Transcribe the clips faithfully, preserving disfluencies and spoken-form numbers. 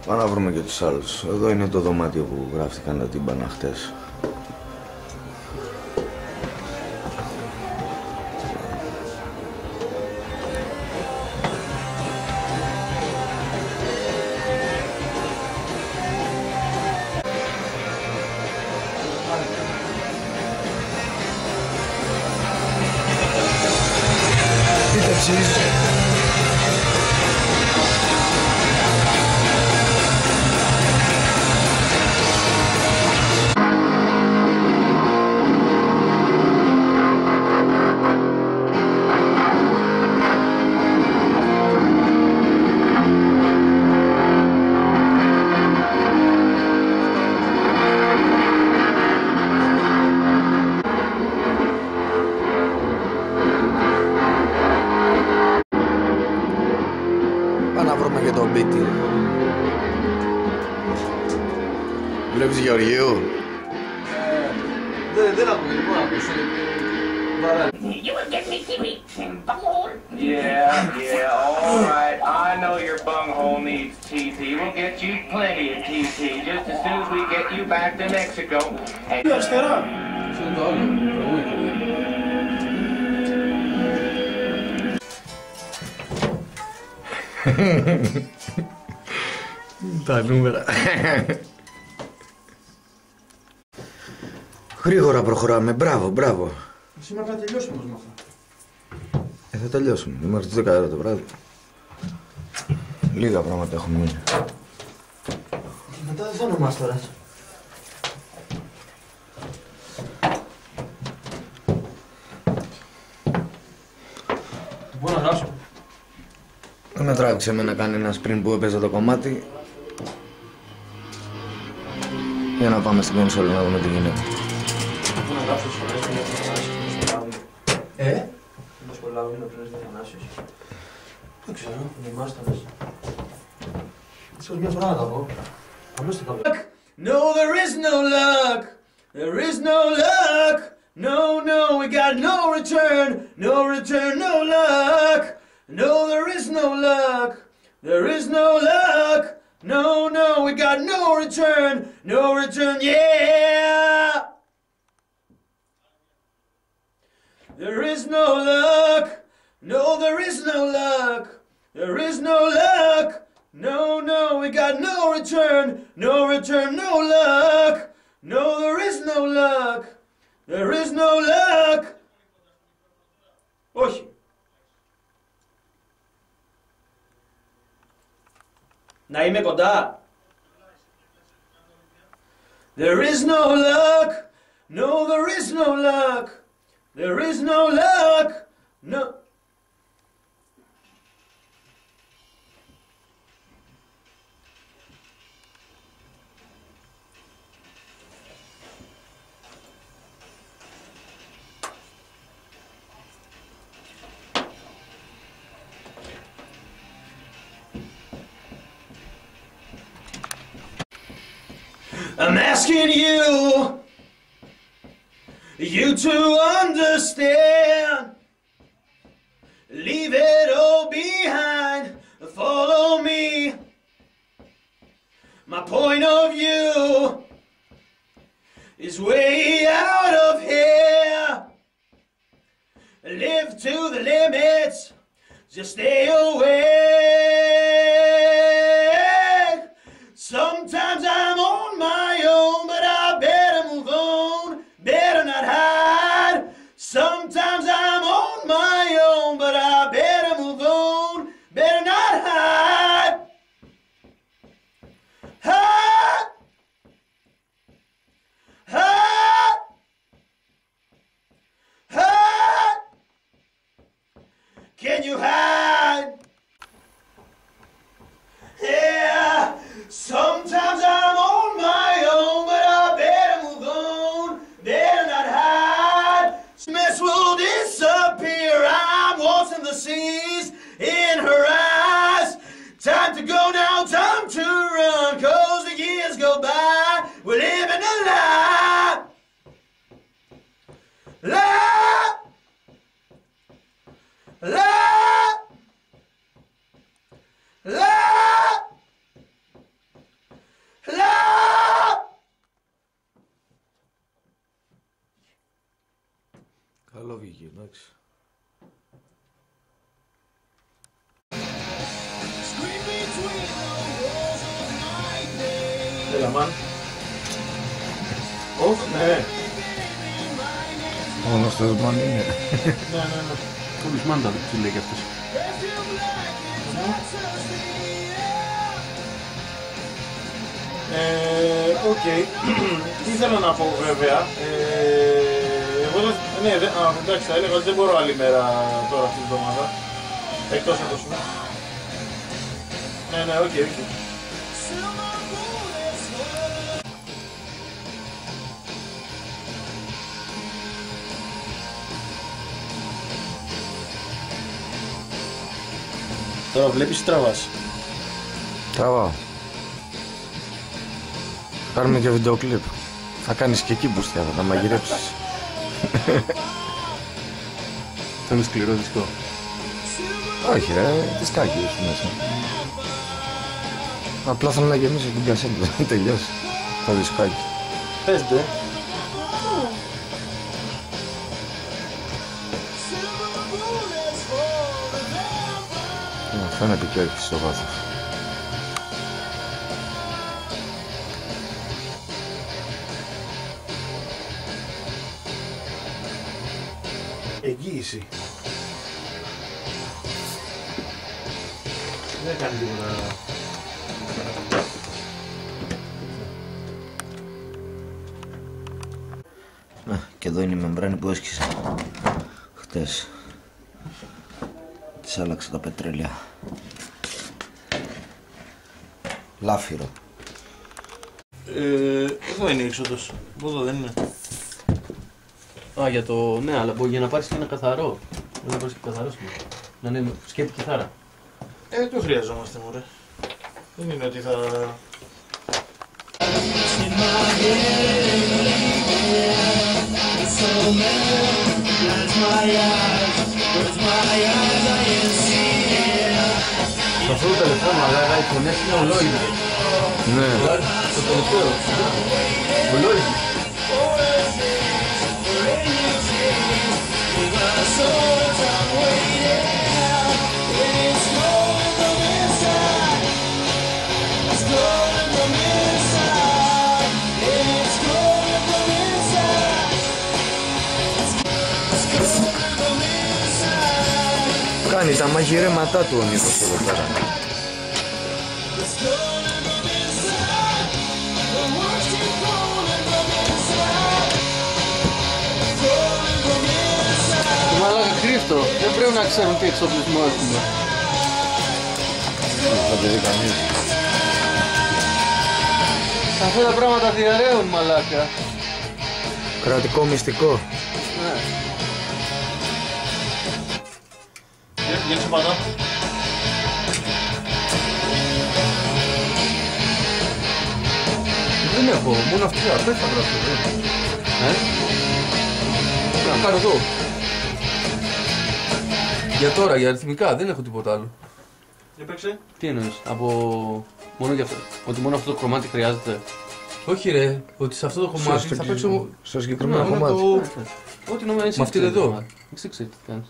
Πάμε να βρούμε και τους άλλους. Εδώ είναι το δωμάτιο που γράφτηκαν τα τύμπανα χτες. Βλέπεις Γεωργίου? Δεν ακούγεται, δεν ακούσω. You will get me kiwi and bunghole. Yeah, yeah, all right. I know your bunghole needs T T. We'll get you plenty of T T just as soon as we get you back to Mexico. Τι αριστερά. Στον το άλλο. Τα νούμερα. Γρήγορα προχωράμε. Μπράβο, μπράβο. Σήμερα θα τελειώσουμε όμως με αυτά. Ε, θα τελειώσουμε. Μέχρι τις δέκα το βράδυ. Λίγα πράγματα έχουν μείνει. Μετά δεν θα ονομάς τώρα. Μπορώ να γράψω. Δεν με τράβηξε εμένα κανένας πριν που έπαιζα το κομμάτι. Για να πάμε στην κονσόλα να δούμε τι γίνεται. Μπορώ να γράψω τις φορές πριν από Θανάσιος. Ε? Μήπως προλάβουμε να πριν από Θανάσιος. Δεν ξέρω, ονομάς τα μέσα. Ίσως μια φορά να τα πω. Αμέσως θα τα πω. No, there is no luck. There is no luck. No, no, we got no return. No return, no luck. No, there is no luck. There is no luck. No, no, we got no return. No return, yeah. There is no luck. No, there is no luck. There is no luck. No, no, we got no return. No return, no luck. No, there is no luck. There is no luck. Όχι. Να είμαι κοντά. There is no luck. No, there is no luck. There is no luck. No. I'm asking you, you to understand. Leave it all behind, follow me. My point of view is way out of here. Live to the limits, just stay awake. Sometimes I'm on my own, but I better move on, better not hide. Sometimes I'm on my own, but I better move on, better not hide. Hide. Hide. Hide. Can you hide? Yeah. Sometimes I'm on my own, but I better move on, better not hide. Mess will disappear, I'm watching the seas in her eyes. Time to go now, time to run, cause the years go by, we're living a lie. Lie. Lie. Lie. Καλό βγήκε, εντάξει. Έλα, μαν. Οφ, ναι. Ο γνωστός μαν είναι. Ναι, ναι, ναι. Όλους μάντα τι λέει κι αυτός. Ε, οκ. Τι θέλω να πω βέβαια. Ε, εγώ δεν... Ναι, δεν... Α, εντάξει, θα έλεγα ότι δεν μπορώ άλλη μέρα τώρα αυτή την εβδομάδα. Εκτός από το σου. Ναι, ναι, οκ, οκ. Τώρα βλέπεις ή τραβάς? Τραβάω. Κάνουμε και βίντεο κλιπ. Θα κάνεις και εκεί μπουστιά, θα τα μαγειρέψεις. Θα είναι σκληρό δισκό. Όχι ρε, δισκάκι έχει μέσα. Απλά θέλω να γεμίσω την κασέτα, να τελειώσει το δισκάκι. Πέστε. Φαίνεται και έρχεται στο βάθος. Εγγύηση. Δεν κάνει τίποτα. Να, και εδώ είναι η μεμβράνη που έσκησα χτες. Της άλλαξα τα πετρέλαια. Λάφυρο. Ε, εδώ είναι η έξοδος. Εδώ δεν είναι. Α, για το... ναι, αλλά μπορεί για να πάρεις και ένα καθαρό. Μπορεί να πάρεις και καθαρό σημείο. Να είναι σκέτη κιθάρα. Ε, το χρειαζόμαστε μωρέ. Δεν είναι ότι θα... Σε αυτό το τελευταίο μαλάκα οι φωνές είναι ολόιδες. Ναι. Το τελευταίο. Ολόιδες. Κάνει τα μαγειρέματά του ο Νίκος εδώ πέρα. Το μαλάκα Χρήστο, δεν πρέπει να ξέρουν τι εξοπλισμό έχουμε. Θα το δει κανείς. Αυτά τα πράγματα διαρρέουν μαλάκα. Κρατικό μυστικό. Ναι. Γύρισε πάνω. Δεν έχω, μόνο αυτή θα πέφτει θα γράψω. Ε? Να κάνω εδώ. Για τώρα, για αριθμικά, δεν έχω τίποτα άλλο. Έπαιξε. Τι εννοείς, από... μόνο για αυτό, ότι μόνο αυτό το κομμάτι χρειάζεται. Όχι ρε, ότι σε αυτό το κομμάτι Στο θα κυ- παίξω... Στο συγκεκριμένο μόνο κομμάτι. το... Ό,τι νόμιζα εσύ αυτή ξέρεις, εδώ. μάλλον. Εσύ ξέρεις τι κάνεις.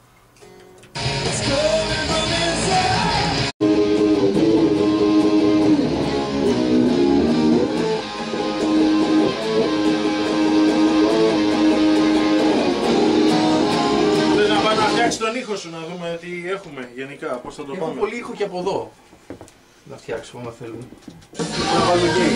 Θες να πάει να φτιάξει τον ήχο σου, να δούμε τι έχουμε γενικά, πώς θα το Έχω πάμε. πολύ ήχο και από εδώ. Να φτιάξουμε άμα θέλουμε. Να βάλω γκέι.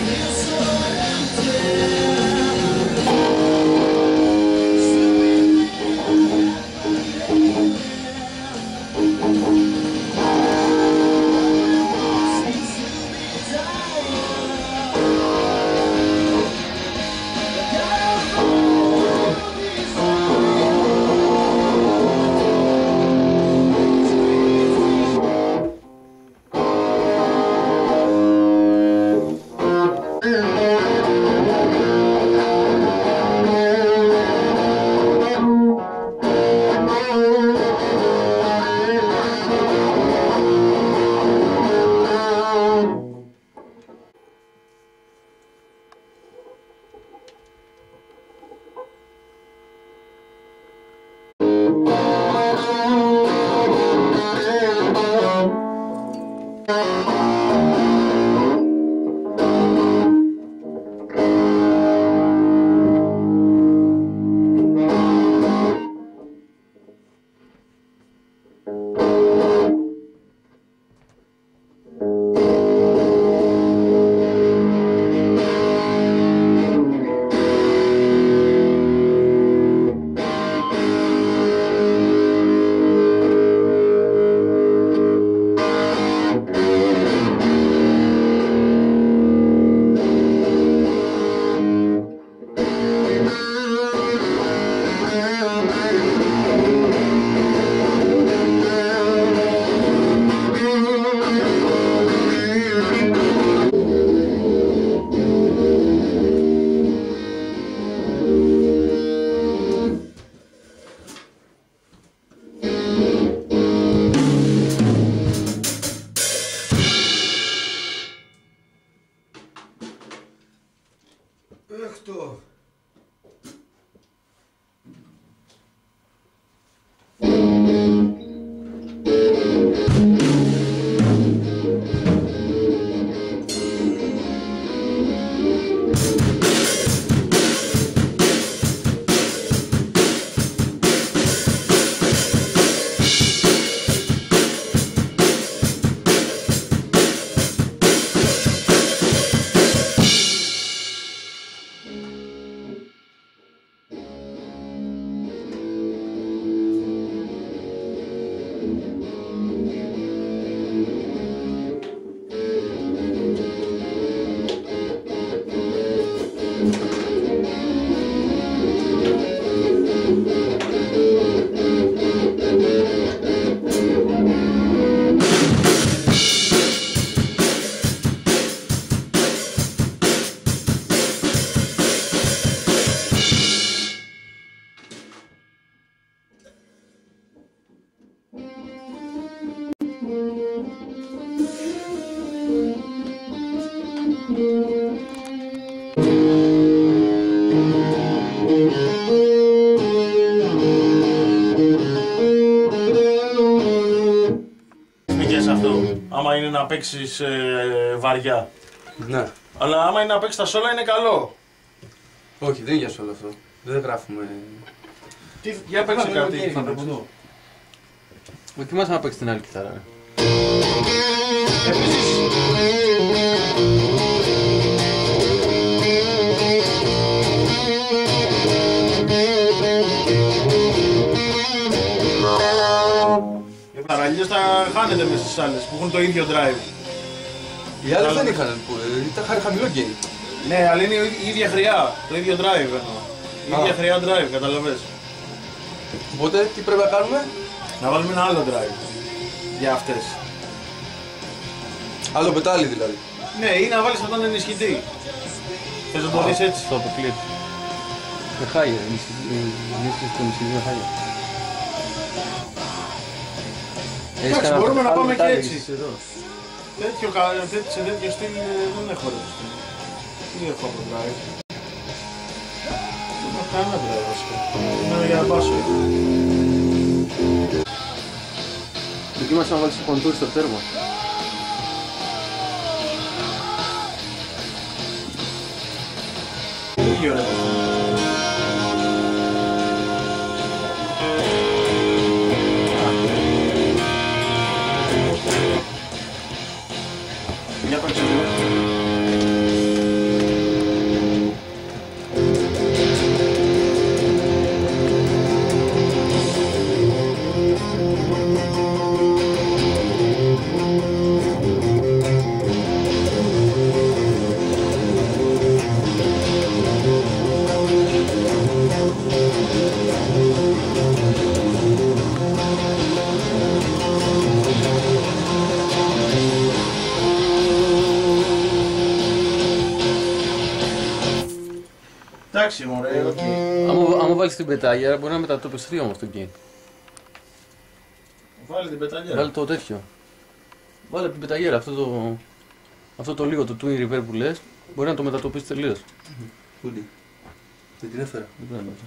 Άμα είναι να παίξεις ε, βαριά. Ναι. Αλλά άμα είναι να παίξεις τα σόλα είναι καλό. Όχι, δεν είναι για σόλο αυτό. Δεν γράφουμε. Τι, για παίξε κάτι. Θα το πω. Δοκιμάσαι να παίξεις την άλλη κιθάρα. Αλλιώς θα χάνετε μέσα στις άλλες που έχουν το ίδιο drive. Οι άλλες δεν είχαν, ήταν χαμηλό gain. Ναι, αλλά είναι η ίδια χρειά, το ίδιο drive εννοώ. Η ίδια χρειά drive, καταλαβες. Οπότε τι πρέπει να κάνουμε? Να βάλουμε ένα άλλο drive για αυτές. Άλλο πετάλι δηλαδή. Ναι, ή να βάλεις αυτόν ενισχυτή. Θες να το δεις έτσι? Στο αποκλείω. Με χάγια, ενίσχυση του ενισχυτή με χάγια. Εντάξει, μπορούμε να πάμε και έτσι. Τέτοιο, σε τέτοιο στυλ δεν έχω ρε στυλ. Τι έχω από drive. Δεν έχω κανένα drive βασικά. Είναι για να πάσω. Δοκίμασε να βάλεις το κοντούρ στο τέρμα. Ίδιο ρε. Για παίξε λίγο. Εντάξει μωρέ, οκ. Άμα βάλεις την πετάγια μπορεί να μετατοπιστεί όμως το gain. Βάλε την πεταγιά. Βάλε το τέτοιο. Βάλε την πεταγιέρα, αυτό το, αυτό το λίγο το twin reverb που λες, μπορεί να το μετατοπίσει τελείως. Πούντι. Δεν την έφερα. Δεν πρέπει να το.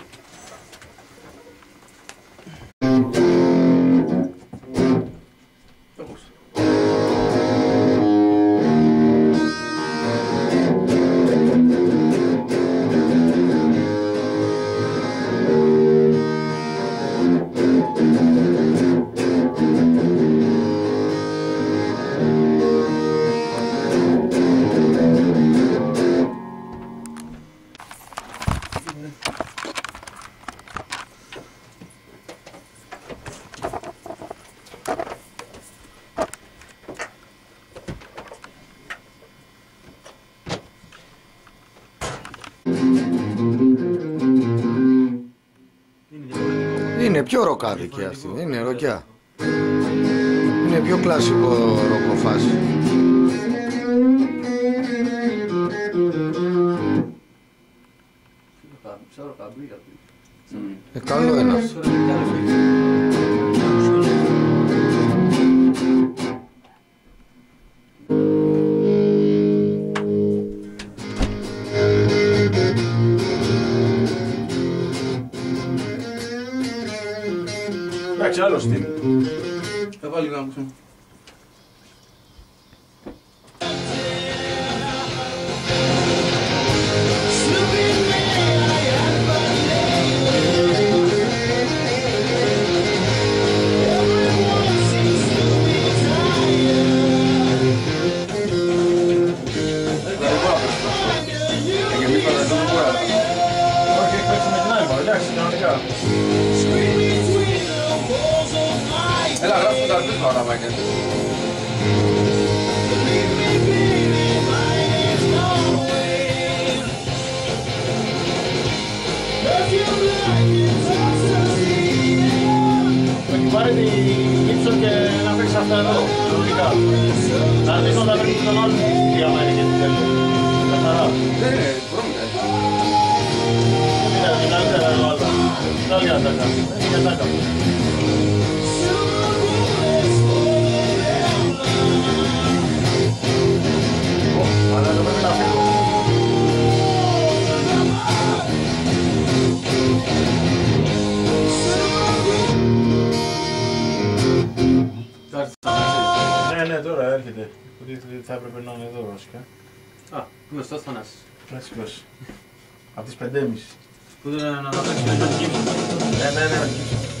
Είναι πιο ροκάδικη αυτή, είναι ροκιά. Είναι πιο κλασικό ροκοφάση. Ε, καλό ένα. Εντάξει, άλλο στυλ. Θα βάλει να ακούσουμε. Όχι, παίξαμε την άλλη μάλλον, εντάξει, κανονικά. Έλα, γράφουμε τα αρπίσμα ώρα, Μάικελ. Έχει πάρει την Gibson και να παίξει αυτά εδώ, λογικά. Να δεις όταν πρέπει τον άλλο τι άμα είναι και την τέλεια. Καθαρά. Ναι, ναι, μπορούμε να κάνουμε. Είναι την καλύτερα εδώ άλλα. Την άλλη ατάκα. Είναι η ατάκα. Αλλά εδώ πρέπει να φύγω. Ναι, ναι, το θα έπρεπε να είναι εδώ βασικά. Α, γνωστός Θανάσης. Κλασικός. Απ' τις πεντέμισι. Που δεν είναι να παίξει με τον Gibson. Ναι, ναι, ναι.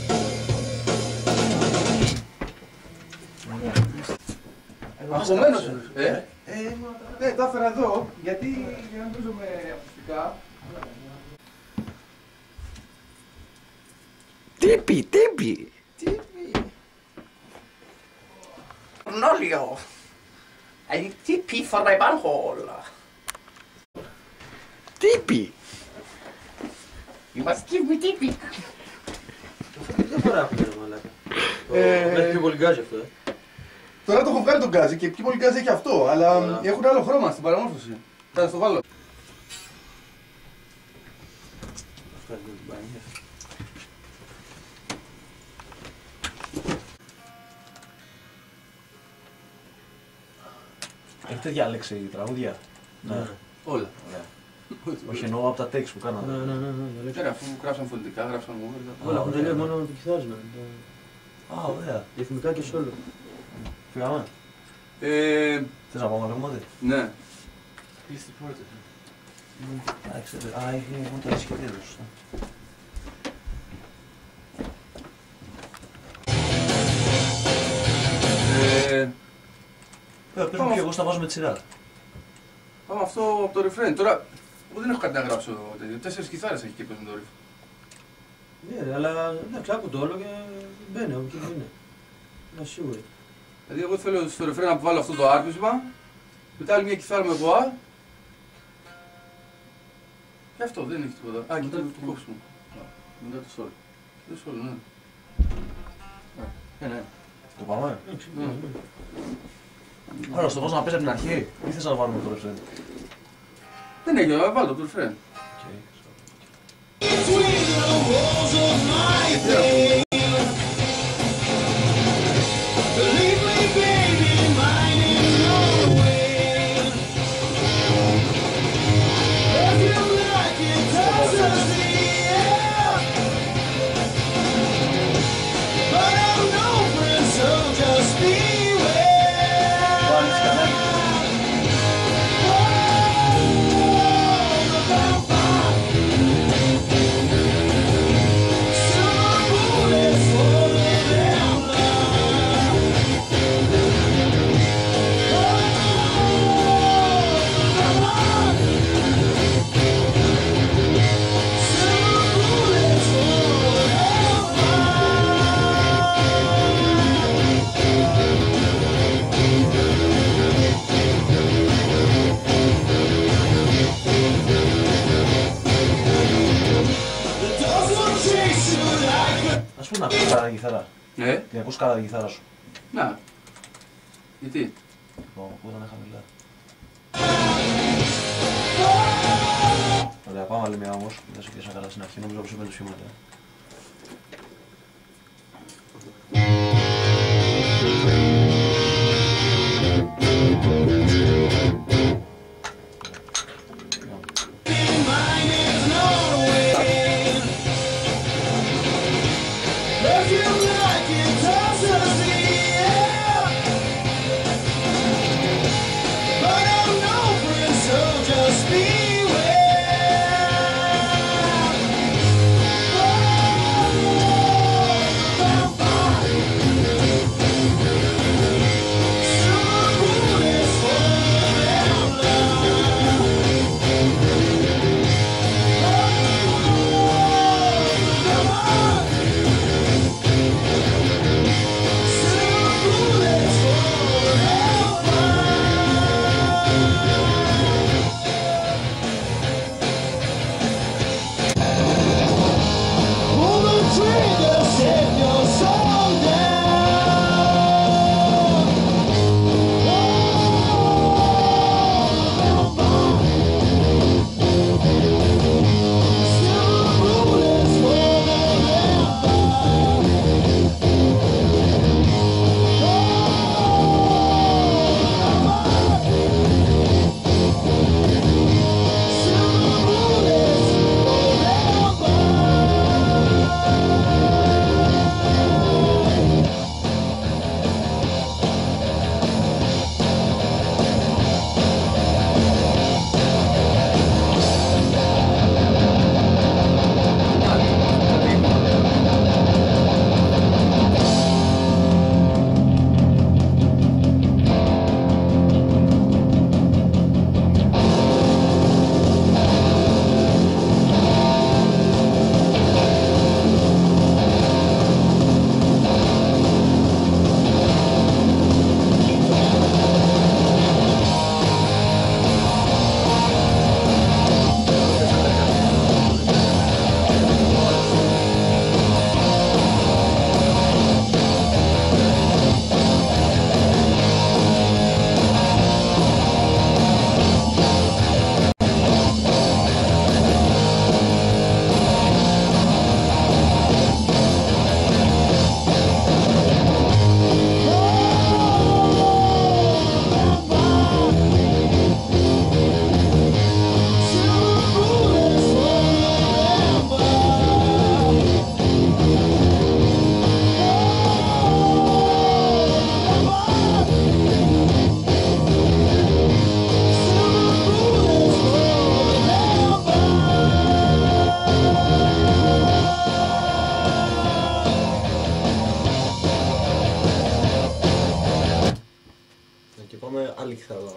Αγχωμένος, ε. Ε, ναι, τα έφερα εδώ, γιατί για να παίζω με ακουστικά. Τύπη, τύπη. Cornelio, I need T P for my bunghole. Τύπη. You must give me T P. Δεν φορά έχουμε ρε μαλάκα. Ε, Έχει πιο πολύ γκάζι αυτό, ε. Τώρα το έχω βγάλει τον γκάζι και πιο πολύ γκάζι έχει αυτό, αλλά Ωραία. έχουν άλλο χρώμα στην παραμόρφωση. Θα στο βάλω. Έχετε διάλεξει τραγούδια? Ναι. Όλα. Όχι, εννοώ από τα takes που Ναι, κάνατε. ναι, ναι, ναι, ναι. Τώρα, αφού γράψαν φωνητικά, γράψαν μούγερ. Όλα έχουν τελειώσει, μόνο το κιθάρισμα. Α, ωραία. Ρυθμικά και σόλο. Φύγαμε. Ε, Θες να πάμε να κομμάτι? ναι. Κλείς την πόρτα. Εντάξει, α, έχει μόνο τα σχεδία, σωστά. Ε, Πες μου και εγώ στα βάζω με τη σειρά. Πάμε αυτό από το ρεφρέν. Τώρα, εγώ δεν έχω κάτι να γράψω τέτοιο. Τέσσερις κιθάρες έχει και παίζουν το ρεφ. Ναι ρε, αλλά εντάξει, άκου το όλο και μπαίνει όπου και είναι. Να σίγουρη. Δηλαδή, εγώ θέλω στο ρεφρέν να βάλω αυτό το άρπισμα, μετά άλλη μια κιθάρα με βοά. Και αυτό δεν έχει τίποτα. Α, και μετά το κόψιμο. Μετά το σόλ. Το σόλ, ναι. Ένα, ένα. Το πάμε. Ναι. Άρα, στο βάζω να παίζει από την αρχή ή θες να βάλουμε το ρεφρέν? Δεν έχει, να βάλω το ρεφρέν. Ας πούμε να ακούς καλά τη κιθάρα. Ε, Να ακούς καλά τη κιθάρα σου. να. Γιατί? Λοιπόν, που ήταν χαμηλά. Ωραία, πάμε άλλη μια όμως. Δεν σε πιάσα καλά στην αρχή, νόμιζα πως είπαν το σχήματα. Bye.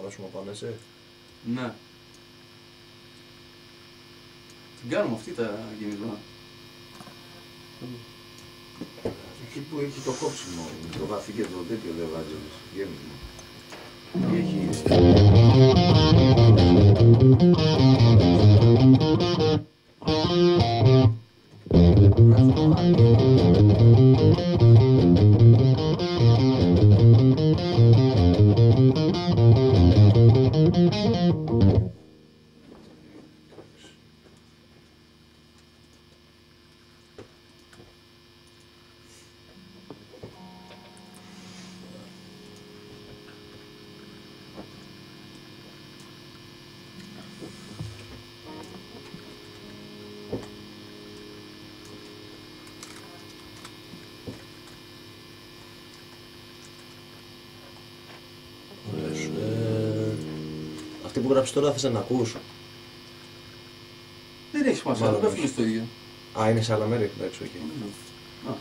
χαλάσουμε πάνω, έτσι. Ναι. Την κάνουμε αυτή τα γεμισμένα. Εκεί που έχει το κόψιμο, το βαθύ και το τέτοιο δεν βάζει γέμισμα. Έχει... Αυτή που γράψεις τώρα θες να ακούς. Δεν έχει σημασία, δεν πέφτουν στο ίδιο. Α, είναι σε άλλα μέρη, εντάξει, όχι. Α.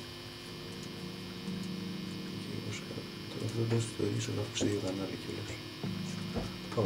Τώρα δεν μπορείς το ίδιο να αυξήσει το κανάλι κιόλας. Πάμε.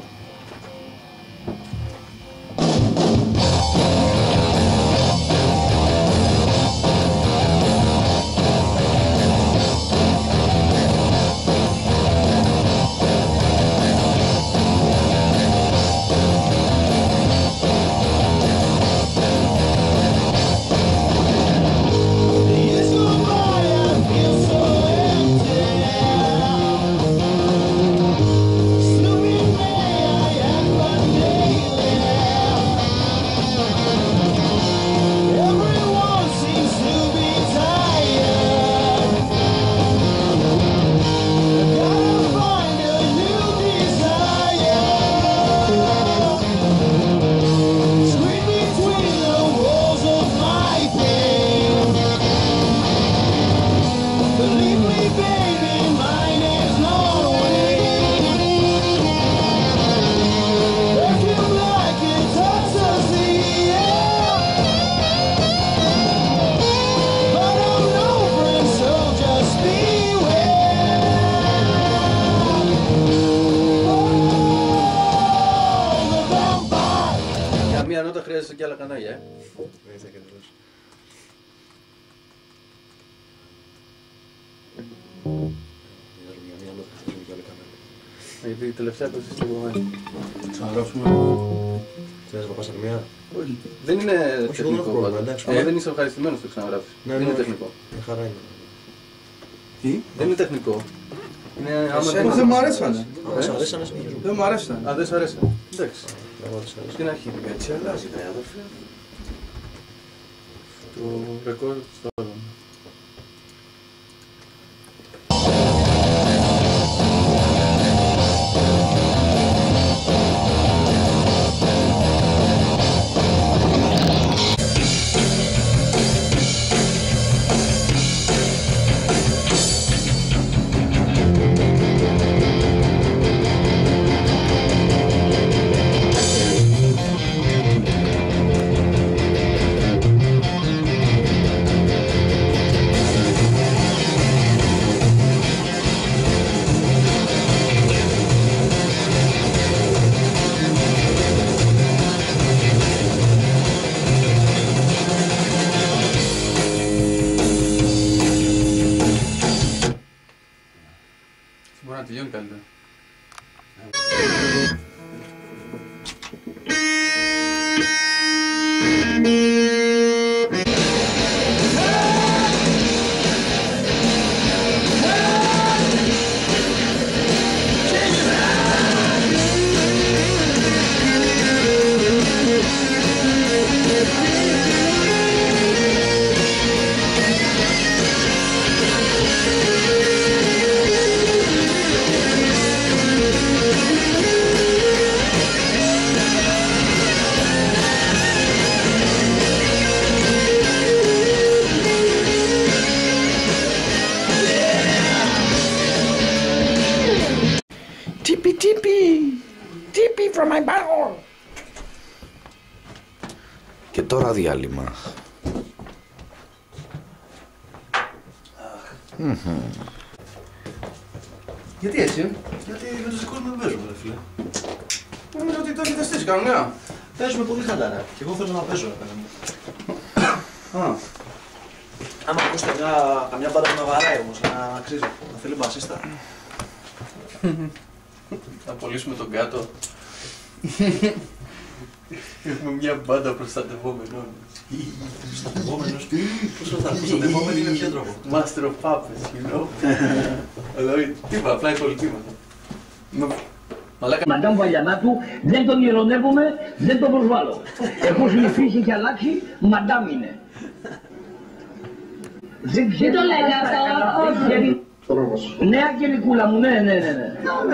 Χρειάζεσαι και άλλα κανάλια, ε. Ναι, θα κεντρώσει. Μια νότα χρειάζομαι και άλλα κανάλια. Γιατί η τελευταία το είστε κομμάτι. Ξαναγράψουμε. Θέλεις να πας άλλη μία. Όχι. Δεν είναι Όχι, τεχνικό εγώ πάντα. εντάξει. Αλλά δεν είσαι ευχαριστημένος το ξαναγράψεις. Ναι, δεν ναι, είναι όχι. τεχνικό. Μια χαρά είναι. Τι? Δεν είναι τεχνικό. Είναι άμα Εσένα δεν μ' αρέσανε. Αν σ' αρέσει να συνεχίζουμε. Δεν μ' αρέσανε. Α, δεν σ' αρέσει. Εντάξει. Εγώ δεν σ' αρέσει. Στην αρχή. Έτσι αλλάζει, ρε αδερφέ. Το ρεκόρ στο άλλο. Μπορεί να τελειώνει καλύτερα. Tippy tippy! Tippy from my butthole! Και τώρα διάλειμμα. Γιατί έτσι? Γιατί με τους δικούς μου δεν παίζουμε, ρε φίλε. Νομίζω ότι το έχετε στήσει κανονικά. Παίζουμε πολύ χαλαρά. Και εγώ θέλω να παίζω, ρε παιδί μου. Α, Άμα ακούσετε μια, καμιά μπάντα που να βαράει όμως, να αξίζει, να θέλει μπασίστα. θα απολύσουμε τον κάτω. Έχουμε μια μπάντα προστατευόμενων. Προστατευόμενος. Πώς προστατευόμενοι είναι ποιο τρόπο? Master of Puppets, you know. Δηλαδή, τίποτα, απλά υπολοιπήματα. Μαλάκα. Μαντάμ Βαλιανάτου, δεν τον ειρωνεύομαι, δεν τον προσβάλλω. Εφόσον η φύση έχει αλλάξει, μαντάμ είναι. Δεν το λέτε αυτό. Ναι, Αγγελικούλα μου, ναι, ναι, ναι. ναι.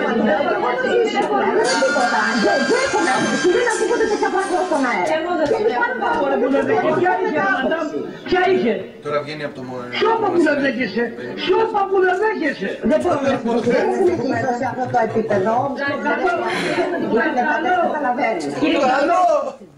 Ποια είχε? Τώρα βγαίνει από το μόνο. Σιώπα που να δέχεσαι, σιώπα που να δέχεσαι. Δεν μπορώ να πω. Δεν έχουμε σε αυτό το επίπεδο. Δεν καταλαβαίνεις.